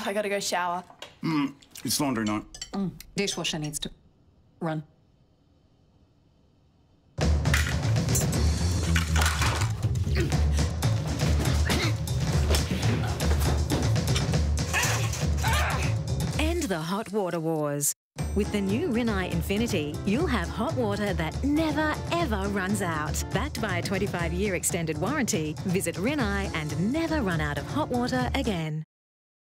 I gotta go shower. It's laundry night. Dishwasher needs to run. End the hot water wars. With the new Rinnai Infinity, you'll have hot water that never, ever runs out. Backed by a 25-year extended warranty, visit Rinnai and never run out of hot water again.